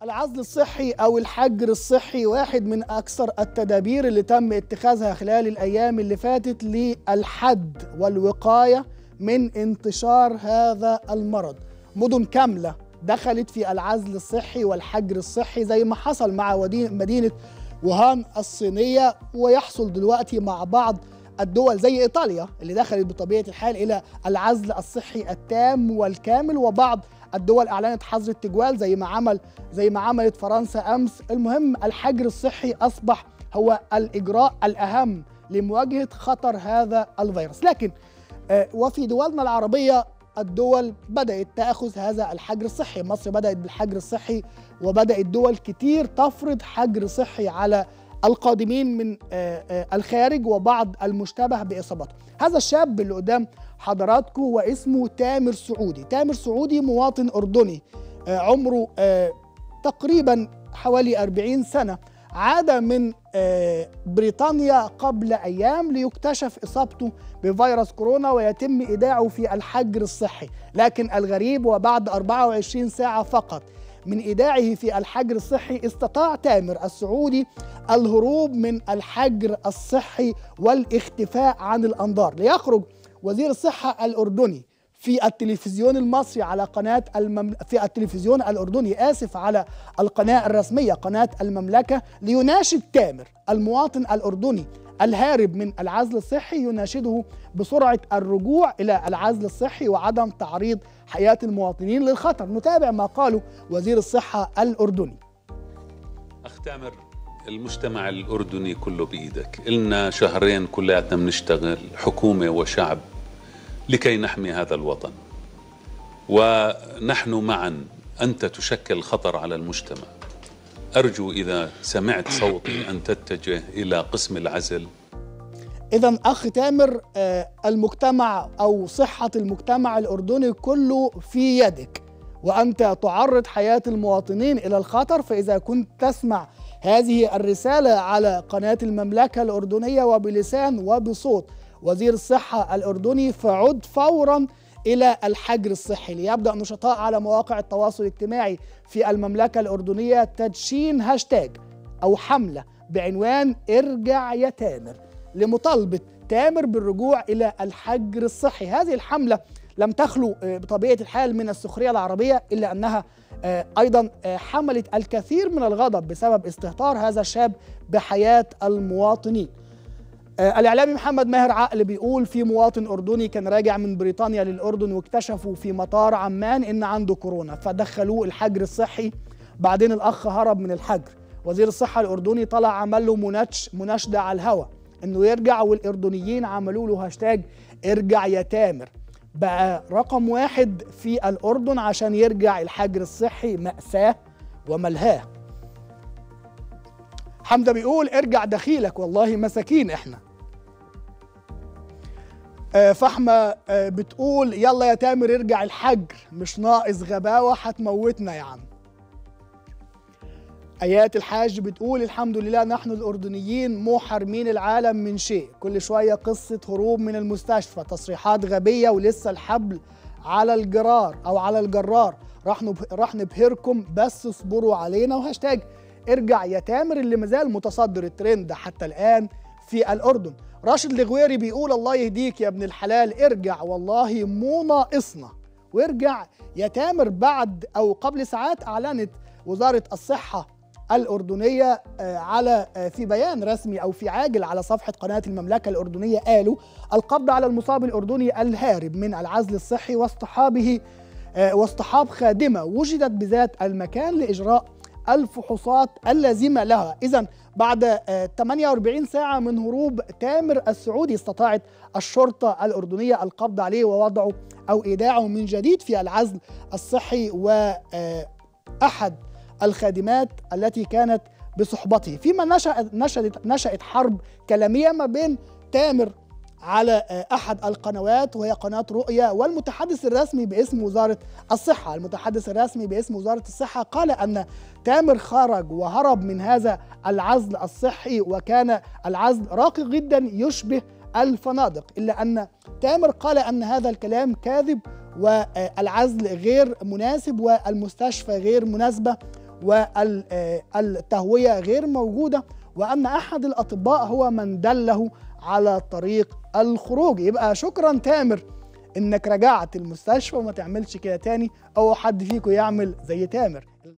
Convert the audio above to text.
العزل الصحي أو الحجر الصحي واحد من أكثر التدابير اللي تم اتخاذها خلال الأيام اللي فاتت للحد والوقاية من انتشار هذا المرض. مدن كاملة دخلت في العزل الصحي والحجر الصحي زي ما حصل مع مدينة ووهان الصينية، ويحصل دلوقتي مع بعض الدول زي إيطاليا اللي دخلت بطبيعة الحال إلى العزل الصحي التام والكامل، وبعض الدول أعلنت حظر التجوال زي ما عملت فرنسا أمس. المهم الحجر الصحي أصبح هو الإجراء الأهم لمواجهة خطر هذا الفيروس. لكن وفي دولنا العربية الدول بدأت تأخذ هذا الحجر الصحي. مصر بدأت بالحجر الصحي، وبدأت دول كتير تفرض حجر صحي على القادمين من الخارج وبعض المشتبه بإصابته. هذا الشاب اللي قدام حضراتكم واسمه تامر سعودي. تامر سعودي مواطن أردني عمره تقريبا حوالي 40 سنة، عاد من بريطانيا قبل أيام ليكتشف إصابته بفيروس كورونا ويتم إيداعه في الحجر الصحي. لكن الغريب وبعد 24 ساعة فقط من إيداعه في الحجر الصحي استطاع تامر السعودي الهروب من الحجر الصحي والاختفاء عن الأنظار. ليخرج وزير الصحة الأردني في التلفزيون المصري على قناة في التلفزيون الأردني على القناة الرسمية قناة المملكة ليناشد تامر المواطن الأردني الهارب من العزل الصحي، يناشده بسرعة الرجوع إلى العزل الصحي وعدم تعريض حياة المواطنين للخطر. نتابع ما قاله وزير الصحة الأردني. أخ تامر، المجتمع الأردني كله بإيدك. إلنا شهرين كلياتنا بنشتغل حكومة وشعب لكي نحمي هذا الوطن، ونحن معا. أنت تشكل خطر على المجتمع. أرجو إذا سمعت صوتي أن تتجه إلى قسم العزل. إذن أخ تامر، المجتمع أو صحة المجتمع الأردني كله في يدك، وأنت تعرض حياة المواطنين إلى الخطر. فإذا كنت تسمع هذه الرسالة على قناة المملكة الأردنية وبلسان وبصوت وزير الصحة الأردني، فعد فورا إلى الحجر الصحي. ليبدأ نشطاء على مواقع التواصل الاجتماعي في المملكة الأردنية تدشين هاشتاج أو حملة بعنوان ارجع يا تامر لمطالبة تامر بالرجوع إلى الحجر الصحي. هذه الحملة لم تخلو بطبيعة الحال من السخرية العربية، إلا أنها أيضا حملت الكثير من الغضب بسبب استهتار هذا الشاب بحياة المواطنين. الإعلامي محمد ماهر عقل بيقول في مواطن أردني كان راجع من بريطانيا للأردن واكتشفوا في مطار عمان إن عنده كورونا فدخلوه الحجر الصحي. بعدين الأخ هرب من الحجر. وزير الصحة الأردني طلع عمل له مناشدة على الهوا إنه يرجع، والإردنيين عملوا له هاشتاج ارجع يا تامر. بقى رقم 1 في الأردن عشان يرجع الحجر الصحي. مأساة وملهاه. حمدة بيقول ارجع دخيلك، والله مساكين احنا. فحمة بتقول يلا يا تامر ارجع الحجر، مش ناقص غباوة هتموتنا يا عم. آيات الحاج بتقول الحمد لله نحن الأردنيين مو حارمين العالم من شيء، كل شوية قصة هروب من المستشفى، تصريحات غبية ولسه الحبل على الجرار أو على الجرار، راح نبهركم بس اصبروا علينا. وهاشتاج ارجع يا تامر اللي مازال متصدر الترند حتى الآن في الأردن. راشد الغويري بيقول الله يهديك يا ابن الحلال، ارجع والله مو ناقصنا. وارجع يا تامر بعد أو قبل ساعات أعلنت وزارة الصحة الأردنية في بيان رسمي أو في عاجل على صفحة قناة المملكة الأردنية، قالوا القبض على المصاب الأردني الهارب من العزل الصحي واصطحاب خادمة وجدت بذات المكان لإجراء الفحوصات اللازمة لها. إذن بعد 48 ساعة من هروب تامر السعودي استطاعت الشرطة الأردنية القبض عليه ووضعه أو إيداعه من جديد في العزل الصحي، وأحد الخادمات التي كانت بصحبته. فيما نشأت حرب كلامية ما بين تامر على أحد القنوات وهي قناة رؤية والمتحدث الرسمي باسم وزارة الصحة. المتحدث الرسمي باسم وزارة الصحة قال أن تامر خرج وهرب من هذا العزل الصحي، وكان العزل راقي جدا يشبه الفنادق، إلا أن تامر قال أن هذا الكلام كاذب والعزل غير مناسب والمستشفى غير مناسبة، والتهوية غير موجودة، وأن أحد الأطباء هو من دله على طريق الخروج. يبقى شكرا تامر إنك رجعت المستشفى وما تعملش كده تاني، أو حد فيكم يعمل زي تامر.